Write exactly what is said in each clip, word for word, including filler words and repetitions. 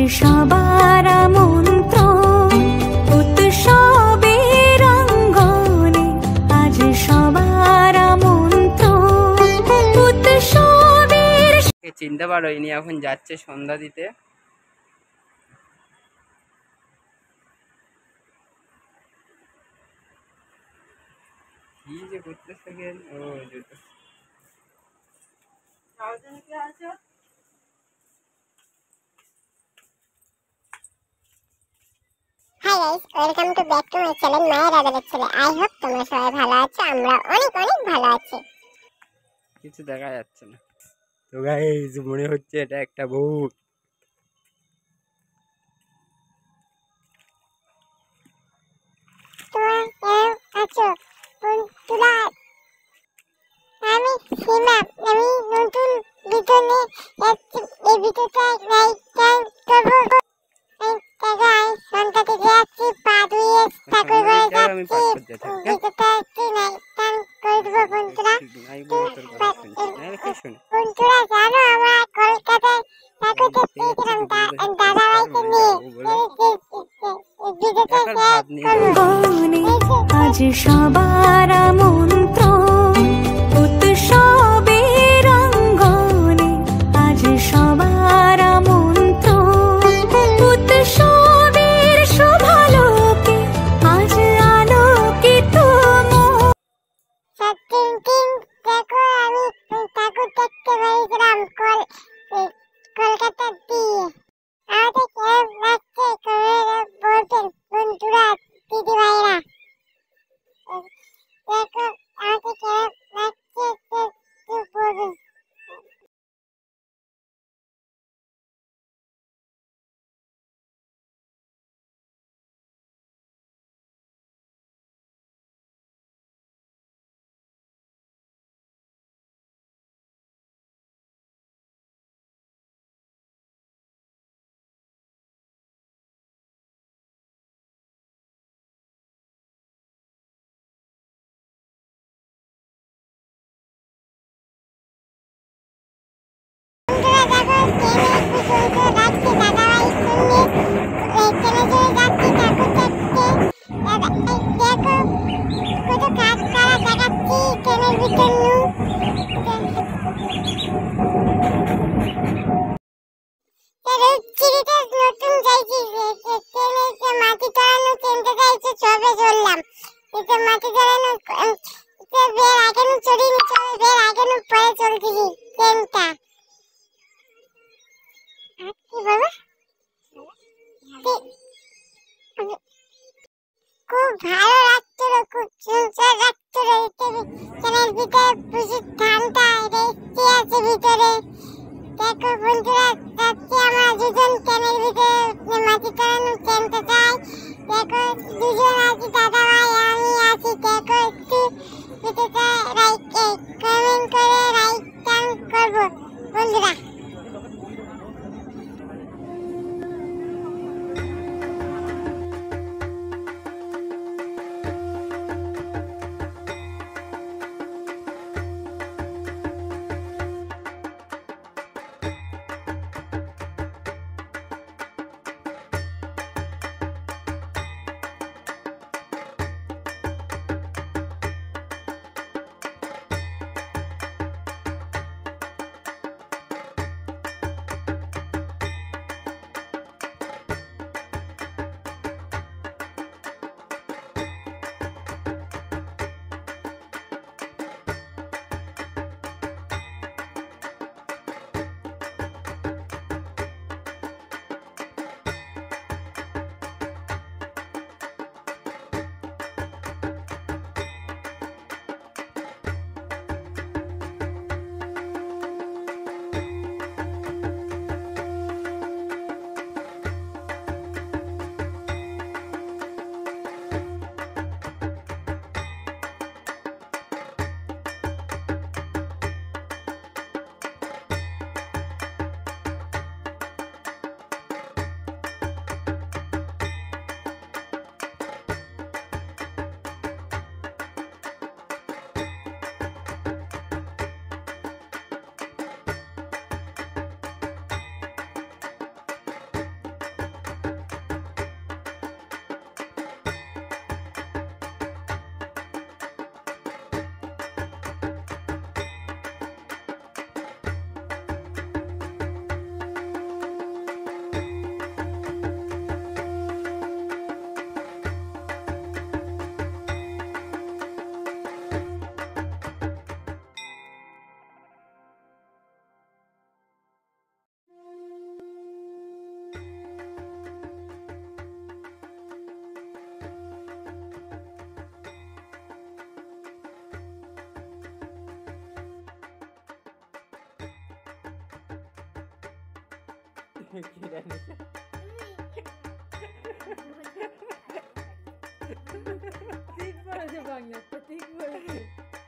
সবার আমন্ত্রণ উৎসবের অঙ্গনে, আজ সবার আমন্ত্রণ উৎসবের। চিনতে পারো ইনি এখন যাচ্ছে সন্ধ্যা দিতে। কি যে করতেছে ও জুতো hi guys, welcome to back to my channel মায়ের আদরের ছেলে। আই হোপ তোমরা সবাই ভালো আছো, আমরা অনেক অনেক ভালো আছি। কিছু দেখা যাচ্ছে না তো গাইস, মনে হচ্ছে এটা একটা ভূত। তোমরা কেমন আছো বন্ধুরা? আমি সীমা, আমি নতুন ভিডিও নিয়ে যাচ্ছি। এই ভিডিওটা লাইক করবো। সন্ধ্যা থেকে যাচ্ছি, পা ধুয়ে ঠাকুর ঘরে যাচ্ছি। ভিডিওটা একটু লাইক করে দেবো বন্ধুরা। বন্ধুরা জানো, আমরা কলকাতায় ঠাকুর দেখতে গেছিলাম দাদাভাইকে নিয়ে। ভিডিওটা শেয়ার করবো। আজ সবার আমন্ত্রণ উৎসবের অঙ্গনে, আজ সবার আমন্ত্রণ উৎসবের শোভালোকে, আজ আলোকিত মন। সেদিন দিন দেখো, আমি ঠাকুর দেখতে পেয়েছিলাম কলকাতার দিয়ে। আমাদের কেমন লাগছে বলতেন বন্ধুরা, দিদি ভাইরা। দেখো আমাদের কেমন লাগছে বলুন। খুব ভালো লাগছিল, খুব সুন্দর লাগছিল। ট্রেনের ভিতরে প্রচুর ঠান্ডা, এসি আছে ভিতরে। দেখো বন্ধুরা, যাচ্ছি আমরা দুজন ট্রেনের ভিতরে, মাটি চালানো ট্রেনটা যাই। দেখো দুজন আছি, দাদা ভাই আমি আছি। দেখো একটু ভিডিওটা লাইক কমেন্ট করে লাইক টান করবো বন্ধুরা। ঠিক বলেছে বাংলা, ঠিক বলেছে।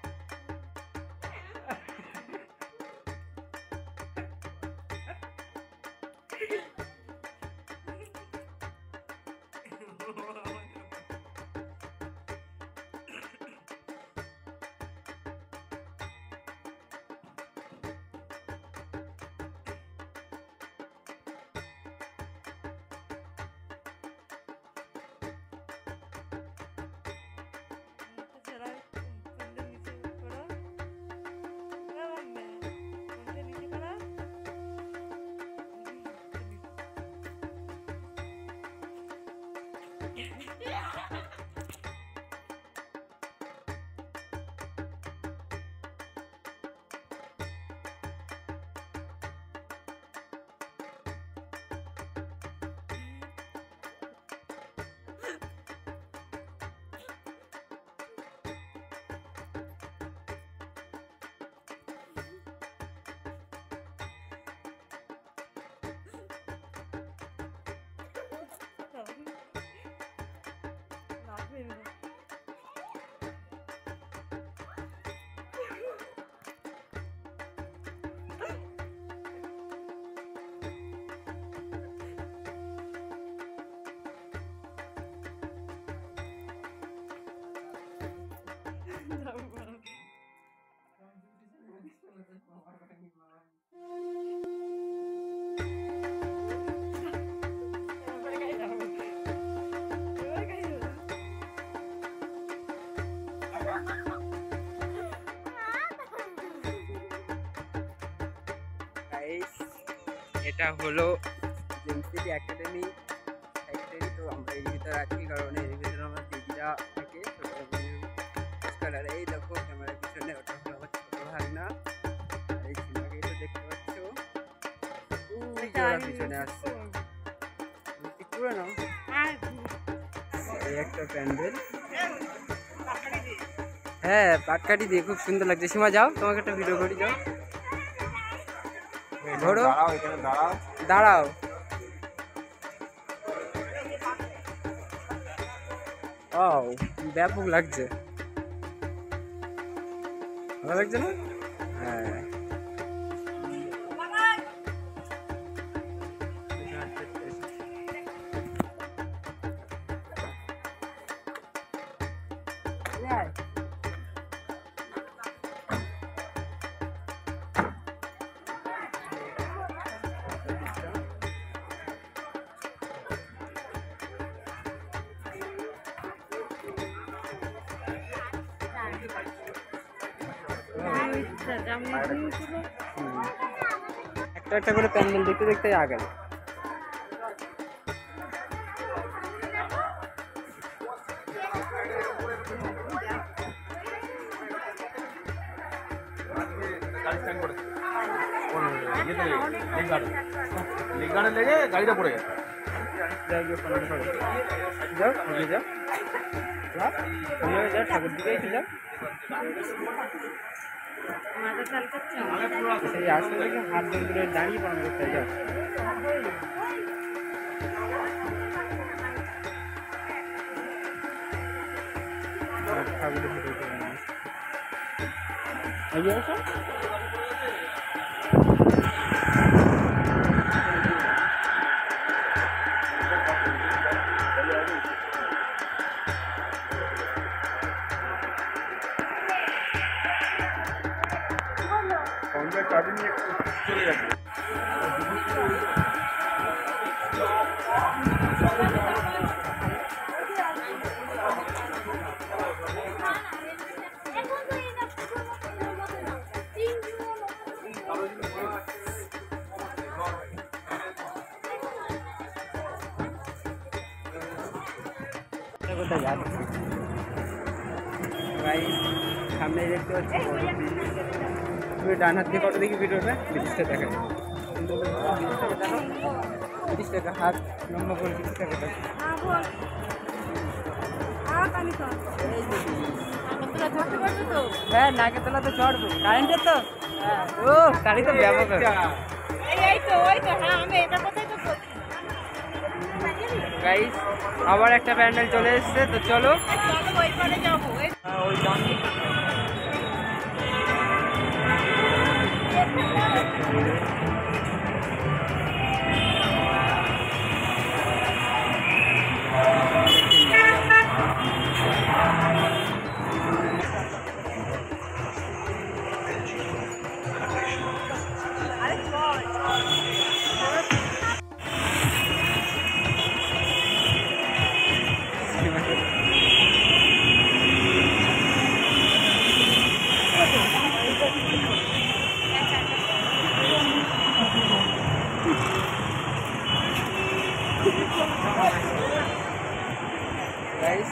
এটা হলো জেমসিটি একাডেমি ফ্যাক্টরি। তো আমরা এর ভিতরে আছি কারণ এর ভিতরে আমার দিদিরা থাকে। আর এই দেখো ক্যামেরার পিছনে ওটা হলো আমার ছোট ভাগনা। এই সিনেমাকে তো দেখতে পাচ্ছ, পিছনে আসছে পুরো না। এই একটা প্যান্ডেল, হ্যাঁ পাটকাঠি দিয়ে খুব সুন্দর লাগছে। সীমা যাও, তোমাকে একটা ভিডিও করি, যাও ধরো, দাঁড়াও। ও ব্যাপক লাগছে, ভালো লাগছে না? হ্যাঁ একটা একটা করে প্যান্ডেল দেখতে দেখতে আগে লেগে গাড়িটা পড়ে গেছে। যাও যাও যাও ঠাকুর দিকে যাও। সেই আসলে হাত ধরে দাঁড়িয়ে পড়ানো করতে যাও। ঠাকুরের ফটো এগিয়ে আসো। চাবি নিয়ে চলে যাবে। কোথায় যাচ্ছে ভাই? সামনে দেখতে পাচ্ছি বড় ব্রিজ। তুমি ডান হাত দিয়ে কত দেখি ভিডিওটা, ব্রিজটা দেখা যায়। ব্রিজ টাকা হাত লম্বা করে ব্রিজ টাকা দেখো। হ্যাঁ নাকে তোলা তো চড়বো, কারেন্টের তো। ও গাড়ি তো ব্যবহার করে। গাইস আবার একটা প্যান্ডেল চলে এসেছে, তো চলো guys.